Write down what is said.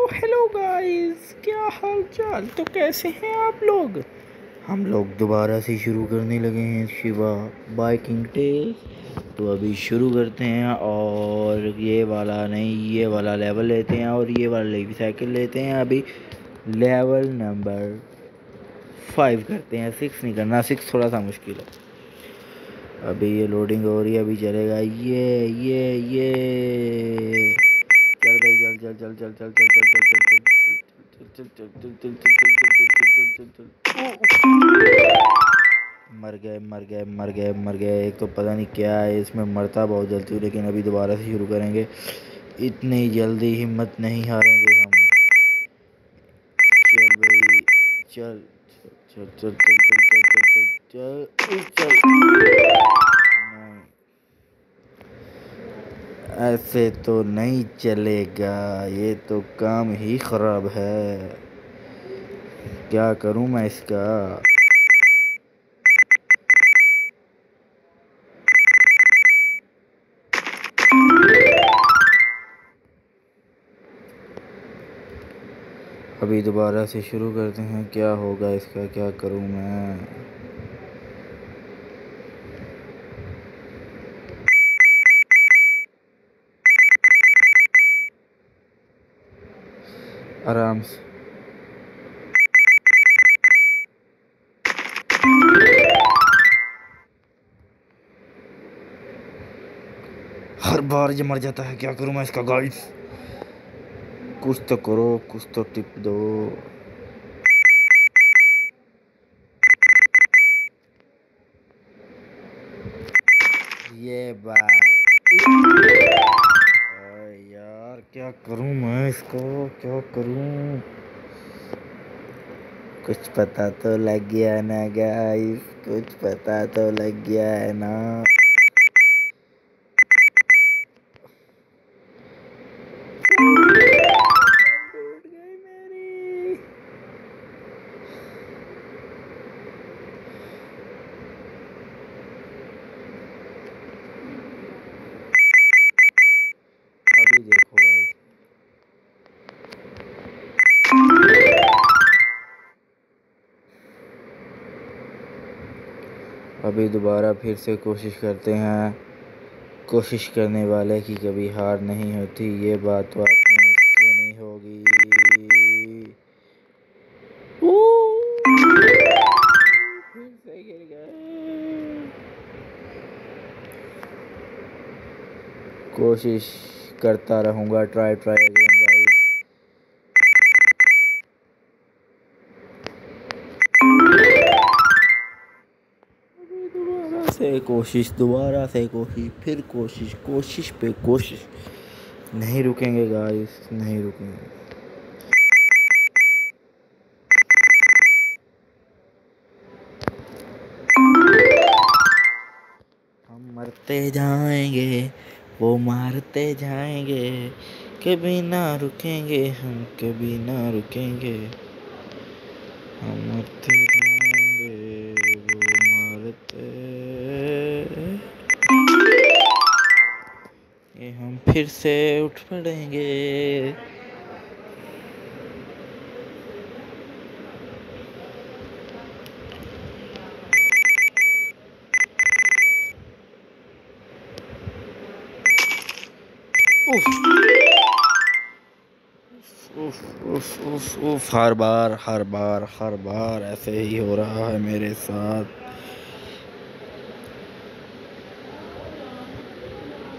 Hello guys, क्या हाल चाल। तो कैसे हैं आप लोग। हम लोग दोबारा से शुरू करने लगे हैं शिवा बाइकिंग टेस्ट। तो अभी शुरू करते हैं और ये वाला नहीं, ये वाला लेवल लेते हैं और ये वाला लेवी साइकिल लेते हैं। अभी लेवल नंबर 5 करते हैं, 6 नहीं करना, 6 थोड़ा सा मुश्किल है। अभी ये लोडिंग हो रही है, अभी चलेगा। ये चल भाई, चल चल चल चल चल चल चल चल चल चल चल चल चल चल चल चल चल। मर गए मर गए मर गए मर गए। एक तो पता नहीं क्या है इसमें, मरता बहुत जल्दी हूँ, लेकिन अभी दोबारा से शुरू करेंगे। इतनी जल्दी हिम्मत नहीं हारेंगे हम। चल भाई, चल चल चल चल चल चल चल चल चल चल। नहीं, ऐसे तो नहीं चलेगा, ये तो काम ही खराब है। क्या करूं मैं इसका। अभी दोबारा से शुरू करते हैं, क्या होगा इसका, क्या करूं मैं। आराम से। हर बार ये मर जाता है, क्या करूं मैं इसका गाइस। कुछ तो करो, कुछ तो टिप दो। ये बात यार, क्या करूं मैं इसको, क्या करूं। कुछ पता तो लग गया ना गाइस, कुछ पता तो लग गया है ना। टूट गई मेरी। अभी देखो गाइस, अभी दोबारा फिर से कोशिश करते हैं। कोशिश करने वाले की कभी हार नहीं होती, ये बात तो आपने सुनी होगी। फिर से गिर गए। कोशिश करता रहूँगा, ट्राई ट्राई अगेन गाइस। दोबारा से कोशिश, दोबारा से कोशिश, फिर कोशिश, कोशिश पे कोशिश। नहीं रुकेंगे गाइस, नहीं रुकेंगे। हम मरते जाएंगे, वो मारते जाएंगे। कभी ना रुकेंगे हम, कभी ना रुकेंगे। हम मरते जाएंगे, वो मारते। ये हम फिर से उठ पड़ेंगे। उफ उफ उफ उफ उफ। हर बार हर बार हर बार ऐसे ही हो रहा है मेरे साथ।